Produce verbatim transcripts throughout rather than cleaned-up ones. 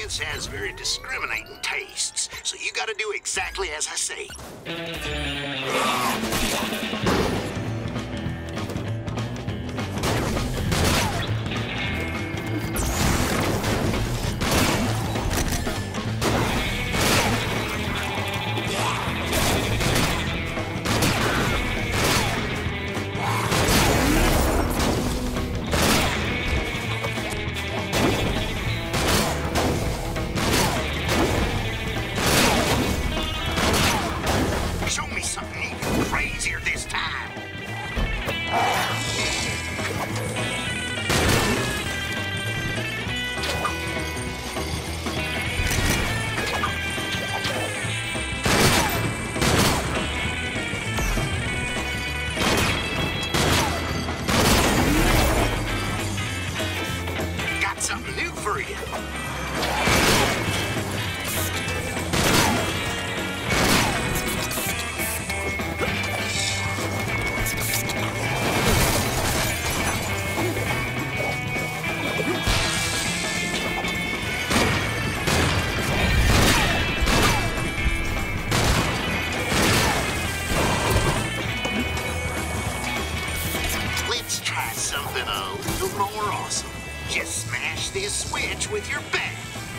Lance has very discriminating tastes, so you gotta do exactly as I say. Show me something even crazier this time. Got something new for you. Let's try something a little more awesome. Just smash this switch with your bat.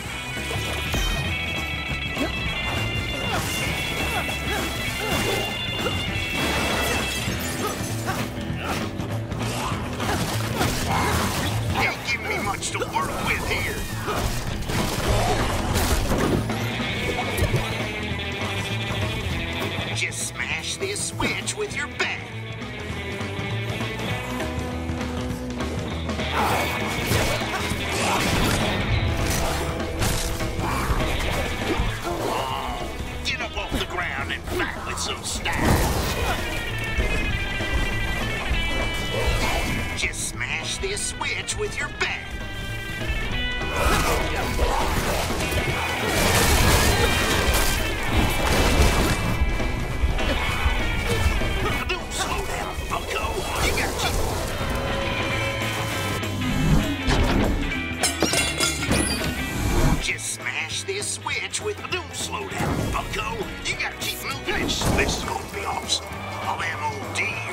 Ain't giving me much to work with here. Just smash this switch with your bat. Get up off the ground and fight with some style. Just smash this switch with your bat. Don't slow down, Bucko. You gotta keep... Just smash this switch with... Don't slow down, Bucko. You gotta keep moving. This, this is gonna be awesome. All them old D